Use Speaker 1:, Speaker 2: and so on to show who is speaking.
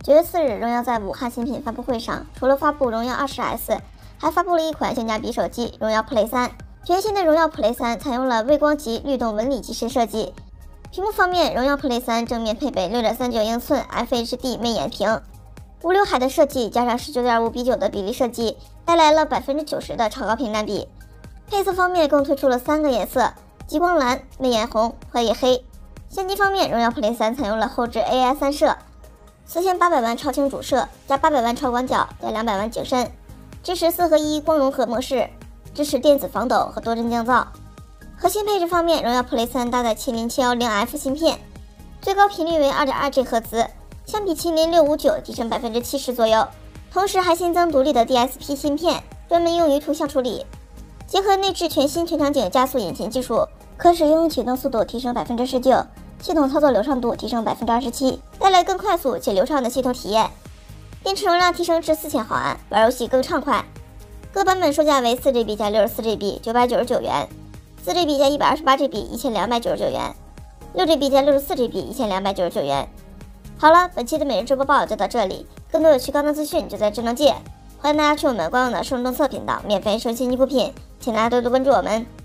Speaker 1: 9月4日，荣耀在武汉新品发布会上，除了发布荣耀 20S， 还发布了一款性价比手机荣耀 Play 3。全新的荣耀 Play 3采用了微光级律动纹理机身设计。屏幕方面，荣耀 Play 3正面配备 6.39英寸 FHD 魅眼屏，无刘海的设计加上 19.5:9的比例设计，带来了 90% 的超高屏占比。配色方面，共推出了3个颜色：极光蓝、魅眼红、荷叶黑。相机方面，荣耀 Play 3采用了后置 AI 3摄。4800万超清主摄加800万超广角加200万景深，支持4合1光融合模式，支持电子防抖和多帧降噪。核心配置方面，荣耀 Play 3搭载麒麟710F 芯片，最高频率为 2.2G 赫兹，相比麒麟659提升 70% 左右。同时还新增独立的 DSP 芯片，专门用于图像处理。结合内置全新全场景加速引擎技术，可使用启动速度提升 19%。系统操作流畅度提升 27%， 带来更快速且流畅的系统体验。电池容量提升至4000毫安，玩游戏更畅快。各版本售价为 4GB 加 64GB 999元，4GB 加 128GB 1299元，6GB 加 64GB 1299元。好了，本期的每日直播报就到这里，更多有趣高能资讯就在智能界，欢迎大家去我们官网的受众测评频道免费收新机补品，请大家多多关注我们。